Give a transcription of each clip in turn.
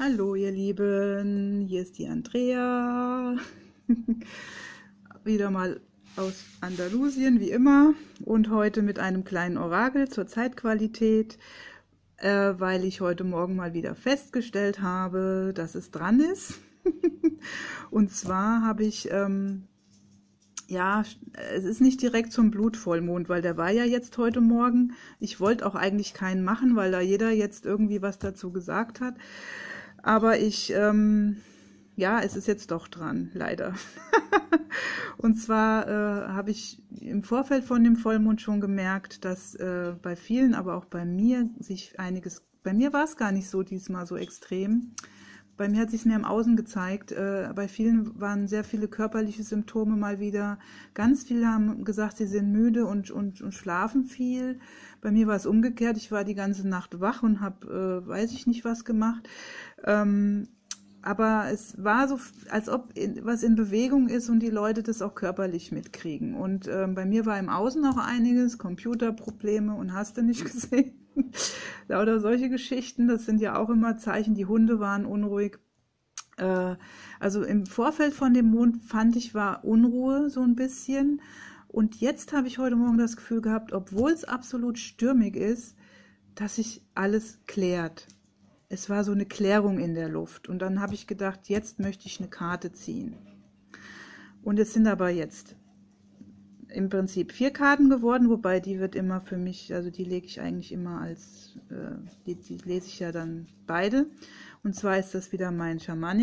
Hallo ihr Lieben, hier ist die Andrea, wieder mal aus Andalusien wie immer und heute mit einem kleinen Orakel zur Zeitqualität, weil ich heute Morgen mal wieder festgestellt habe, dass es dran ist. Und zwar habe ich, ja, es ist nicht direkt zum Blutvollmond, weil der war ja jetzt heute Morgen. Ich wollte auch eigentlich keinen machen, weil da jeder jetzt irgendwie was dazu gesagt hat. Aber ja, es ist jetzt doch dran, leider. Und zwar habe ich im Vorfeld von dem Vollmond schon gemerkt, dass bei vielen, aber auch bei mir, sich einiges, bei mir war es gar nicht so diesmal so extrem. Bei mir hat sich mehr im Außen gezeigt. Bei vielen waren sehr viele körperliche Symptome mal wieder. Ganz viele haben gesagt, sie sind müde und schlafen viel. Bei mir war es umgekehrt. Ich war die ganze Nacht wach und habe, weiß ich nicht, was gemacht. Aber es war so, als ob was in Bewegung ist und die Leute das auch körperlich mitkriegen. Und bei mir war im Außen auch einiges, Computerprobleme und hast du nicht gesehen. Oder solche Geschichten, das sind ja auch immer Zeichen, die Hunde waren unruhig. Also im Vorfeld von dem Mond fand ich, war Unruhe so ein bisschen. Und jetzt habe ich heute Morgen das Gefühl gehabt, obwohl es absolut stürmig ist, dass sich alles klärt. Es war so eine Klärung in der Luft. Und dann habe ich gedacht, jetzt möchte ich eine Karte ziehen. Und es sind aber jetzt im Prinzip 4 Karten geworden, wobei die wird immer für mich, also die lege ich eigentlich immer als, die lese ich ja dann beide. Und zwar ist das wieder mein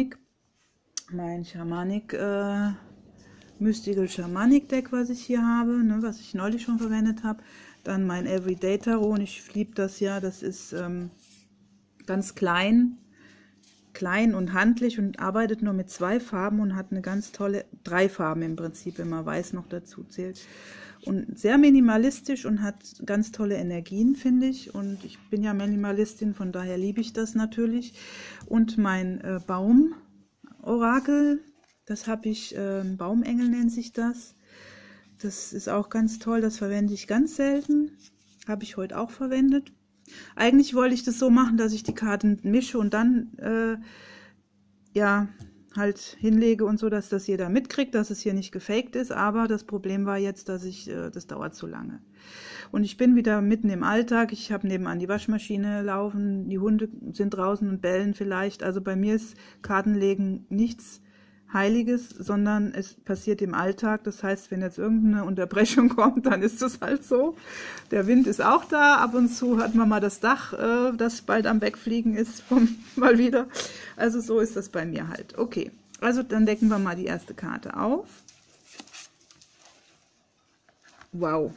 Mystical Shamanic Deck, was ich hier habe, ne, was ich neulich schon verwendet habe. Dann mein Everyday Tarot und ich liebe das ja, das ist ganz klein und handlich und arbeitet nur mit 2 Farben und hat eine ganz tolle, 3 Farben im Prinzip, wenn man weiß noch dazu zählt. Und sehr minimalistisch und hat ganz tolle Energien, finde ich. Und ich bin ja Minimalistin, von daher liebe ich das natürlich. Und mein Baum-Orakel, das habe ich, Baumengel nennt sich das. Das ist auch ganz toll, das verwende ich ganz selten. Habe ich heute auch verwendet. Eigentlich wollte ich das so machen, dass ich die Karten mische und dann ja halt hinlege und so, dass das jeder mitkriegt, dass es hier nicht gefaked ist. Aber das Problem war jetzt, dass das dauert zu lange. Und ich bin wieder mitten im Alltag. Ich habe nebenan die Waschmaschine laufen, die Hunde sind draußen und bellen vielleicht. Also bei mir ist Kartenlegen nichts Heiliges, sondern es passiert im Alltag. Das heißt, wenn jetzt irgendeine Unterbrechung kommt, dann ist es halt so. Der Wind ist auch da. Ab und zu hat man mal das Dach, das bald am Wegfliegen ist, mal wieder. Also so ist das bei mir halt. Okay, also dann decken wir mal die erste Karte auf. Wow.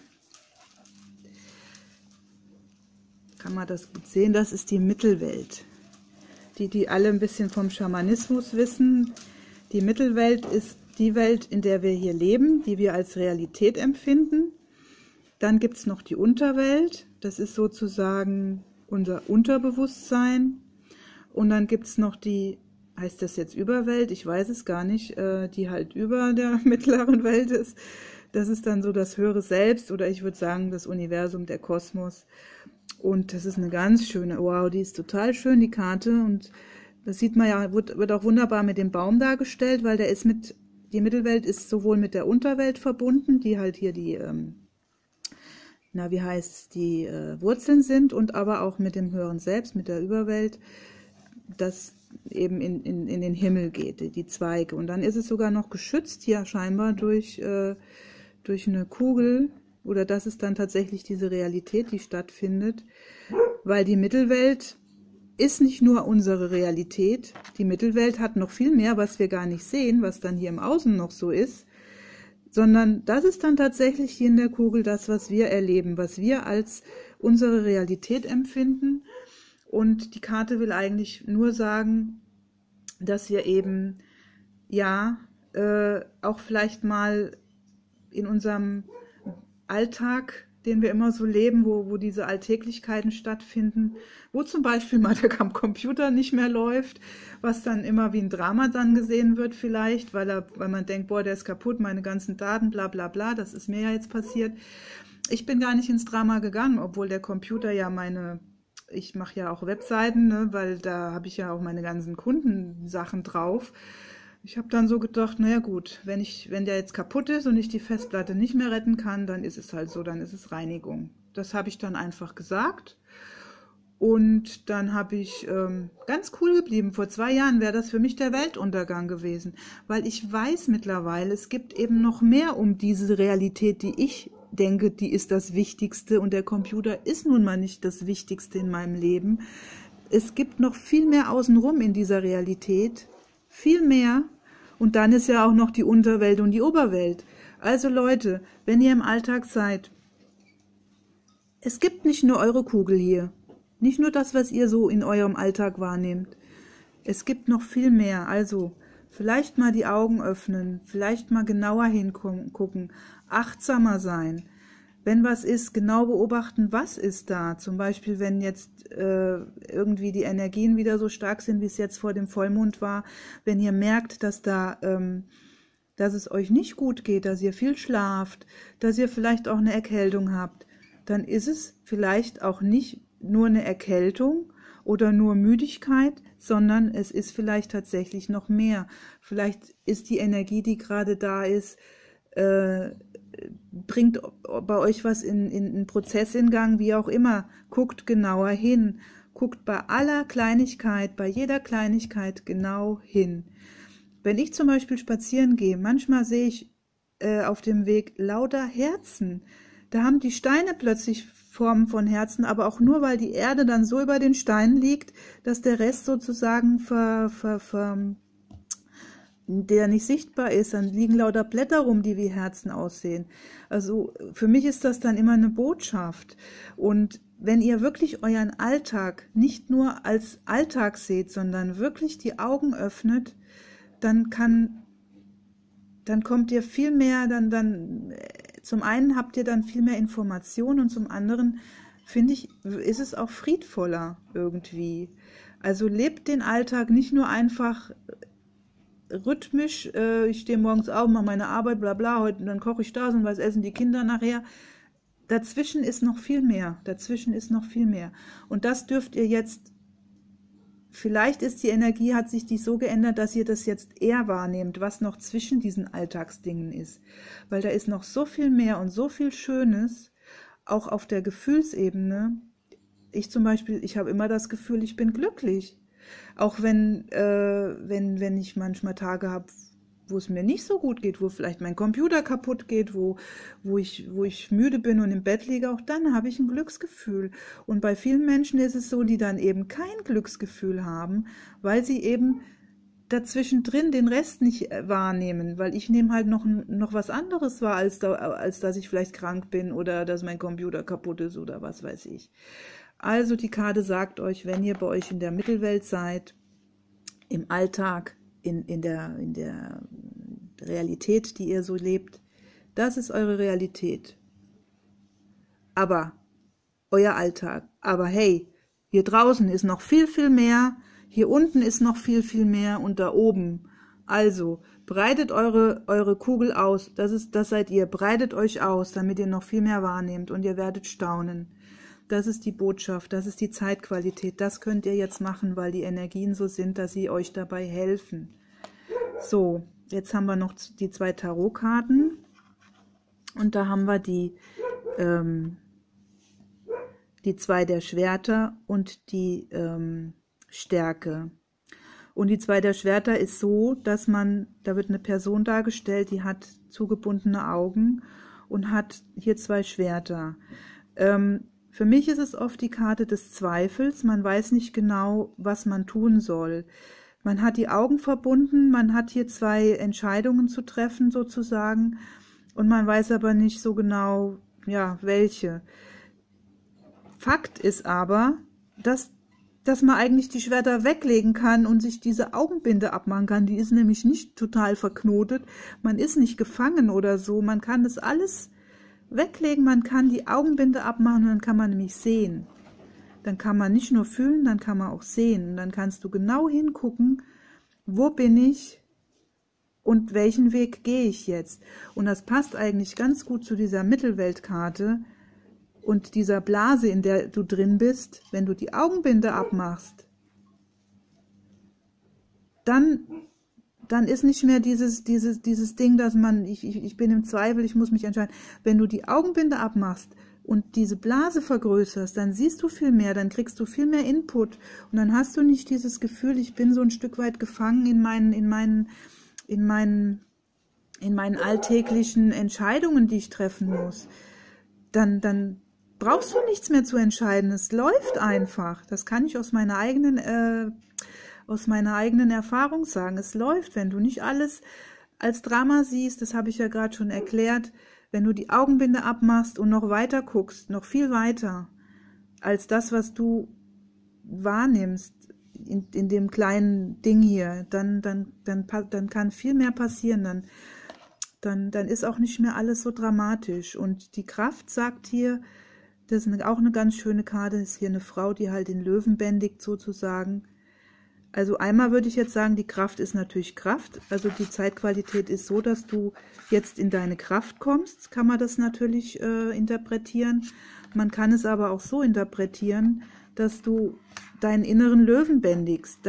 Kann man das gut sehen? Das ist die Mittelwelt. Die alle ein bisschen vom Schamanismus wissen. Die Mittelwelt ist die Welt, in der wir hier leben, die wir als Realität empfinden. Dann gibt es noch die Unterwelt, das ist sozusagen unser Unterbewusstsein. Und dann gibt es noch die, heißt das jetzt Überwelt? Ich weiß es gar nicht, die halt über der mittleren Welt ist. Das ist dann so das höhere Selbst oder ich würde sagen das Universum, der Kosmos. Und das ist eine ganz schöne, wow, die ist total schön, die Karte. Und das sieht man ja, wird auch wunderbar mit dem Baum dargestellt, weil der ist die Mittelwelt ist sowohl mit der Unterwelt verbunden, die halt hier die, die Wurzeln sind und aber auch mit dem höheren Selbst, mit der Überwelt, das eben in den Himmel geht, die Zweige. Und dann ist es sogar noch geschützt hier scheinbar durch eine Kugel, oder das ist dann tatsächlich diese Realität, die stattfindet, weil die Mittelwelt ist nicht nur unsere Realität, die Mittelwelt hat noch viel mehr, was wir gar nicht sehen, was dann hier im Außen noch so ist, sondern das ist dann tatsächlich hier in der Kugel das, was wir erleben, was wir als unsere Realität empfinden. Und die Karte will eigentlich nur sagen, dass wir eben, ja, auch vielleicht mal in unserem Alltag, den wir immer so leben, wo diese Alltäglichkeiten stattfinden, wo zum Beispiel mal der Computer nicht mehr läuft, was dann immer wie ein Drama dann gesehen wird vielleicht, weil man denkt, boah, der ist kaputt, meine ganzen Daten, bla bla bla, das ist mir ja jetzt passiert. Ich bin gar nicht ins Drama gegangen, obwohl der Computer ja meine ich mache ja auch Webseiten, ne, weil da habe ich ja auch meine ganzen Kundensachen drauf. Ich habe dann so gedacht, naja gut, wenn der jetzt kaputt ist und ich die Festplatte nicht mehr retten kann, dann ist es halt so, dann ist es Reinigung. Das habe ich dann einfach gesagt. Und dann habe ich ganz cool geblieben. Vor 2 Jahren wäre das für mich der Weltuntergang gewesen, weil ich weiß mittlerweile, es gibt eben noch mehr um diese Realität, die ich denke, die ist das Wichtigste, und der Computer ist nun mal nicht das Wichtigste in meinem Leben. Es gibt noch viel mehr außenrum in dieser Realität, viel mehr, und dann ist ja auch noch die Unterwelt und die Oberwelt. Also Leute, wenn ihr im Alltag seid, es gibt nicht nur eure Kugel hier. Nicht nur das, was ihr so in eurem Alltag wahrnehmt. Es gibt noch viel mehr. Also vielleicht mal die Augen öffnen, vielleicht mal genauer hingucken, achtsamer sein. Wenn was ist, genau beobachten, was ist da. Zum Beispiel, wenn jetzt irgendwie die Energien wieder so stark sind, wie es jetzt vor dem Vollmond war. Wenn ihr merkt, dass dass es euch nicht gut geht, dass ihr viel schlaft, dass ihr vielleicht auch eine Erkältung habt, dann ist es vielleicht auch nicht nur eine Erkältung oder nur Müdigkeit, sondern es ist vielleicht tatsächlich noch mehr. Vielleicht ist die Energie, die gerade da ist, bringt bei euch was in einen Prozess in Gang, wie auch immer. Guckt genauer hin. Guckt bei aller Kleinigkeit, bei jeder Kleinigkeit genau hin. Wenn ich zum Beispiel spazieren gehe, manchmal sehe ich auf dem Weg lauter Herzen. Da haben die Steine plötzlich Formen von Herzen, aber auch nur, weil die Erde dann so über den Steinen liegt, dass der Rest sozusagen der nicht sichtbar ist. Dann liegen lauter Blätter rum, die wie Herzen aussehen. Also für mich ist das dann immer eine Botschaft. Und wenn ihr wirklich euren Alltag nicht nur als Alltag seht, sondern wirklich die Augen öffnet, dann kommt ihr viel mehr, zum einen habt ihr dann viel mehr Informationen, und zum anderen, finde ich, ist es auch friedvoller irgendwie. Also lebt den Alltag nicht nur einfach rhythmisch, ich stehe morgens auf, mache meine Arbeit, bla bla, heute, dann koche ich das und was essen die Kinder nachher. Dazwischen ist noch viel mehr, Und das dürft ihr jetzt, vielleicht ist die Energie, hat sich die so geändert, dass ihr das jetzt eher wahrnehmt, was noch zwischen diesen Alltagsdingen ist. Weil da ist noch so viel mehr und so viel Schönes, auch auf der Gefühlsebene. Ich zum Beispiel, ich habe immer das Gefühl, ich bin glücklich. Auch wenn ich manchmal Tage habe, wo es mir nicht so gut geht, wo vielleicht mein Computer kaputt geht, wo ich müde bin und im Bett liege, auch dann habe ich ein Glücksgefühl. Und bei vielen Menschen ist es so, die dann eben kein Glücksgefühl haben, weil sie eben dazwischen drin den Rest nicht wahrnehmen, weil ich nehme halt noch was anderes wahr, als dass ich vielleicht krank bin oder dass mein Computer kaputt ist oder was weiß ich. Also die Karte sagt euch, wenn ihr bei euch in der Mittelwelt seid, im Alltag, in der Realität, die ihr so lebt, das ist eure Realität. Aber euer Alltag. Aber hey, hier draußen ist noch viel, viel mehr, hier unten ist noch viel, viel mehr und da oben. Also, breitet eure Kugel aus, das seid ihr, breitet euch aus, damit ihr noch viel mehr wahrnehmt und ihr werdet staunen. Das ist die Botschaft, das ist die Zeitqualität, das könnt ihr jetzt machen, weil die Energien so sind, dass sie euch dabei helfen. So, jetzt haben wir noch die 2 Tarotkarten und da haben wir die 2 der Schwerter und die Stärke. Und die 2 der Schwerter ist so, dass da wird eine Person dargestellt, die hat zugebundene Augen und hat hier 2 Schwerter. Für mich ist es oft die Karte des Zweifels, man weiß nicht genau, was man tun soll. Man hat die Augen verbunden, man hat hier 2 Entscheidungen zu treffen sozusagen und man weiß aber nicht so genau, ja, welche. Fakt ist aber, dass man eigentlich die Schwerter weglegen kann und sich diese Augenbinde abmachen kann. Die ist nämlich nicht total verknotet, man ist nicht gefangen oder so, man kann das alles weglegen, man kann die Augenbinde abmachen und dann kann man nämlich sehen. Dann kann man nicht nur fühlen, dann kann man auch sehen. Und dann kannst du genau hingucken, wo bin ich und welchen Weg gehe ich jetzt. Und das passt eigentlich ganz gut zu dieser Mittelweltkarte. und dieser Blase, in der du drin bist, wenn du die Augenbinde abmachst, dann ist nicht mehr dieses Ding, dass man, ich bin im Zweifel, ich muss mich entscheiden. Wenn du die Augenbinde abmachst und diese Blase vergrößerst, dann siehst du viel mehr, dann kriegst du viel mehr Input und dann hast du nicht dieses Gefühl, ich bin so ein Stück weit gefangen in meinen alltäglichen Entscheidungen, die ich treffen muss. Dann brauchst du nichts mehr zu entscheiden. Es läuft einfach. Das kann ich aus meiner eigenen Erfahrung sagen. Es läuft, wenn du nicht alles als Drama siehst, das habe ich ja gerade schon erklärt, wenn du die Augenbinde abmachst und noch weiter guckst, noch viel weiter als das, was du wahrnimmst in dem kleinen Ding hier, dann kann viel mehr passieren, dann ist auch nicht mehr alles so dramatisch. Und die Kraft sagt hier, das ist auch eine ganz schöne Karte, ist hier eine Frau, die halt den Löwen bändigt sozusagen. Also einmal würde ich jetzt sagen, die Kraft ist natürlich Kraft, also die Zeitqualität ist so, dass du jetzt in deine Kraft kommst, kann man das natürlich interpretieren. Man kann es aber auch so interpretieren, dass du deinen inneren Löwen bändigst,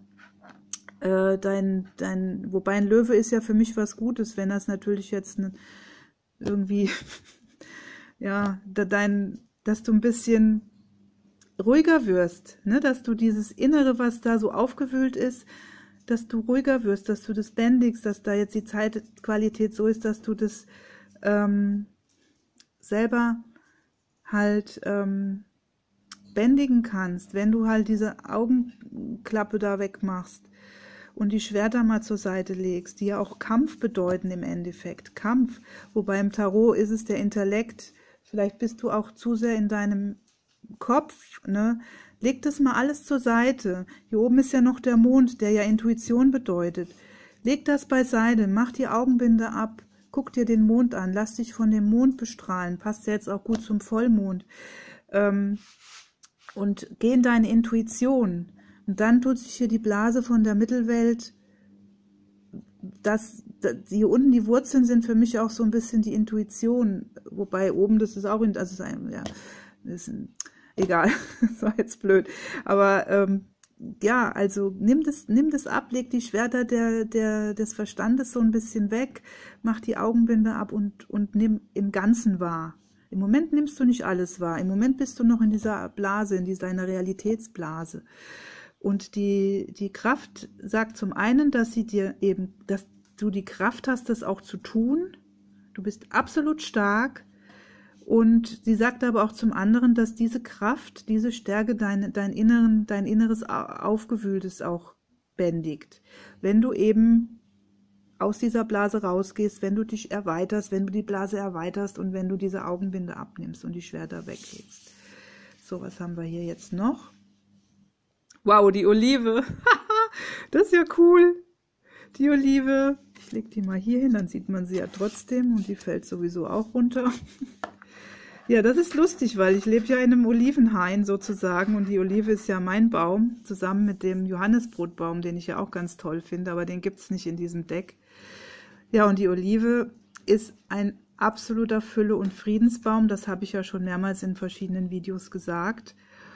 wobei ein Löwe ist ja für mich was Gutes, wenn das natürlich jetzt irgendwie, ja, dass du ein bisschen ruhiger wirst, ne? Dass du dieses Innere, was da so aufgewühlt ist, dass du ruhiger wirst, dass du das bändigst, dass da jetzt die Zeitqualität so ist, dass du das selber halt bändigen kannst, wenn du halt diese Augenklappe da wegmachst und die Schwerter mal zur Seite legst, die ja auch Kampf bedeuten im Endeffekt, Kampf, wobei im Tarot ist es der Intellekt, vielleicht bist du auch zu sehr in deinem Kopf, ne? Leg das mal alles zur Seite. Hier oben ist ja noch der Mond, der ja Intuition bedeutet. Leg das beiseite, mach die Augenbinde ab, guck dir den Mond an, lass dich von dem Mond bestrahlen, passt ja jetzt auch gut zum Vollmond. Und geh in deine Intuition. Und dann tut sich hier die Blase von der Mittelwelt, hier unten die Wurzeln sind für mich auch so ein bisschen die Intuition, wobei oben das ist auch, egal, das war jetzt blöd, aber ja, also nimm das ab, leg die Schwerter des Verstandes so ein bisschen weg, mach die Augenbinde ab und nimm im Ganzen wahr. Im Moment nimmst du nicht alles wahr, im Moment bist du noch in dieser Blase, in deiner Realitätsblase. Und die Kraft sagt zum einen, dass du die Kraft hast, das auch zu tun. Du bist absolut stark. Und sie sagt aber auch zum anderen, dass diese Kraft, diese Stärke dein inneres Aufgewühltes auch bändigt. Wenn du eben aus dieser Blase rausgehst, wenn du dich erweiterst, wenn du die Blase erweiterst und wenn du diese Augenbinde abnimmst und die Schwerter weglegst. So, was haben wir hier jetzt noch? Wow, die Olive. Das ist ja cool. Die Olive. Ich lege die mal hier hin, dann sieht man sie ja trotzdem und die fällt sowieso auch runter. Ja, das ist lustig, weil ich lebe ja in einem Olivenhain sozusagen und die Olive ist ja mein Baum, zusammen mit dem Johannisbrotbaum, den ich ja auch ganz toll finde, aber den gibt es nicht in diesem Deck. Ja, und die Olive ist ein absoluter Fülle- und Friedensbaum, das habe ich ja schon mehrmals in verschiedenen Videos gesagt.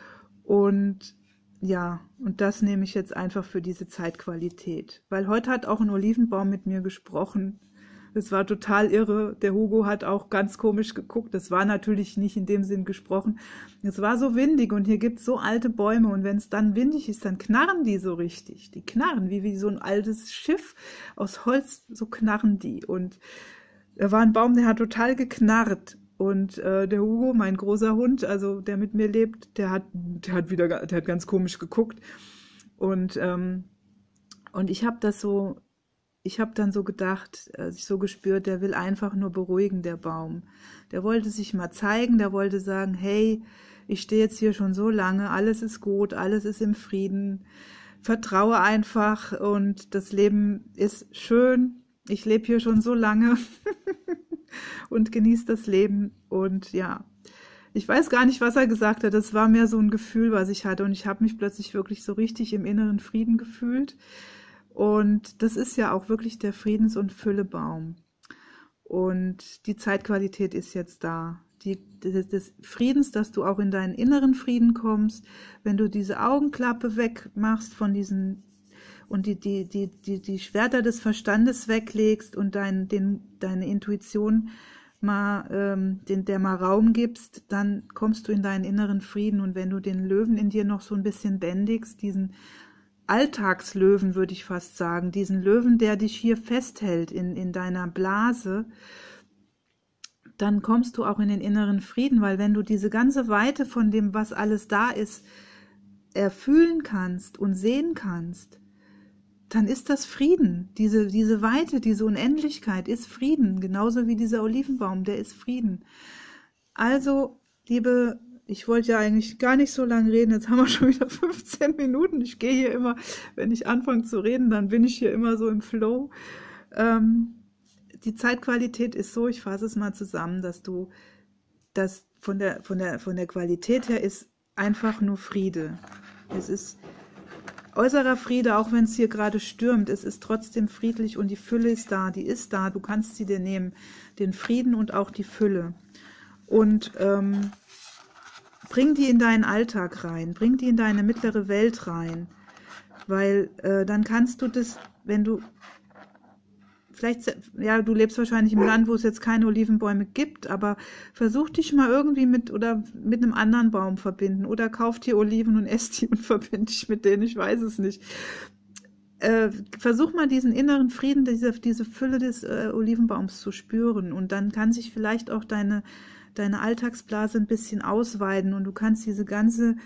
Und ja, und das nehme ich jetzt einfach für diese Zeitqualität, weil heute hat auch ein Olivenbaum mit mir gesprochen. Das war total irre. Der Hugo hat auch ganz komisch geguckt. Das war natürlich nicht in dem Sinn gesprochen. Es war so windig und hier gibt es so alte Bäume und wenn es dann windig ist, dann knarren die so richtig. Die knarren wie so ein altes Schiff aus Holz, so knarren die. Und da war ein Baum, der hat total geknarrt. Und der Hugo, mein großer Hund, also der mit mir lebt, der hat ganz komisch geguckt. Und ich habe dann so gedacht, ich so gespürt, der will einfach nur beruhigen, der Baum. Der wollte sich mal zeigen, der wollte sagen, hey, ich stehe jetzt hier schon so lange, alles ist gut, alles ist im Frieden, vertraue einfach und das Leben ist schön, ich lebe hier schon so lange und genieße das Leben und ja, ich weiß gar nicht, was er gesagt hat, das war mehr so ein Gefühl, was ich hatte und ich habe mich plötzlich wirklich so richtig im inneren Frieden gefühlt. Und das ist ja auch wirklich der Friedens- und Füllebaum. Und die Zeitqualität ist jetzt da. des Friedens, dass du auch in deinen inneren Frieden kommst, wenn du diese Augenklappe wegmachst von diesen und die Schwerter des Verstandes weglegst und deine Intuition mal, der mal Raum gibst, dann kommst du in deinen inneren Frieden. Und wenn du den Löwen in dir noch so ein bisschen bändigst, diesen Alltagslöwen, würde ich fast sagen, diesen Löwen, der dich hier festhält in deiner Blase, dann kommst du auch in den inneren Frieden, weil wenn du diese ganze Weite von dem, was alles da ist, erfühlen kannst und sehen kannst, dann ist das Frieden. Diese Weite, diese Unendlichkeit ist Frieden, genauso wie dieser Olivenbaum, der ist Frieden. Also, ich wollte ja eigentlich gar nicht so lange reden, jetzt haben wir schon wieder 15 Minuten. Ich gehe hier immer, wenn ich anfange zu reden, dann bin ich hier immer so im Flow. Die Zeitqualität ist so, ich fasse es mal zusammen, dass du das von der Qualität her ist einfach nur Friede. Es ist äußerer Friede, auch wenn es hier gerade stürmt, es ist trotzdem friedlich und die Fülle ist da, die ist da, du kannst sie dir nehmen, den Frieden und auch die Fülle. Und bring die in deinen Alltag rein, bring die in deine mittlere Welt rein, weil dann kannst du das, wenn du, vielleicht, ja, du lebst wahrscheinlich im Land, wo es jetzt keine Olivenbäume gibt, aber versuch dich mal irgendwie mit einem anderen Baum verbinden oder kauf dir Oliven und ess die und verbind dich mit denen, ich weiß es nicht. Versuch mal diesen inneren Frieden, diese Fülle des Olivenbaums zu spüren und dann kann sich vielleicht auch deine Alltagsblase ein bisschen ausweiten und du kannst diese ganze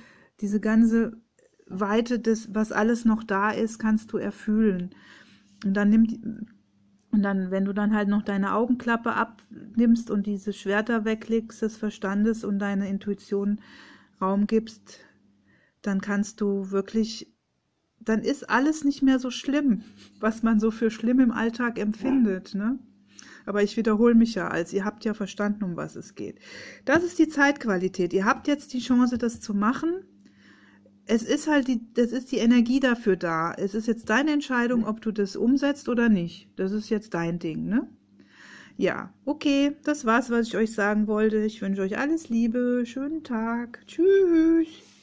Weite des, was alles noch da ist, kannst du erfühlen. Und dann, wenn du dann halt noch deine Augenklappe abnimmst und diese Schwerter weglegst des Verstandes und deine Intuition Raum gibst, dann kannst du wirklich, dann ist alles nicht mehr so schlimm, was man so für schlimm im Alltag empfindet, ne? Aber ich wiederhole mich ja, ihr habt ja verstanden, um was es geht. Das ist die Zeitqualität. Ihr habt jetzt die Chance, das zu machen. Es ist halt das ist die Energie dafür da. Es ist jetzt deine Entscheidung, ob du das umsetzt oder nicht. Das ist jetzt dein Ding, ne? Ja, okay, das war's, was ich euch sagen wollte. Ich wünsche euch alles Liebe, schönen Tag, tschüss.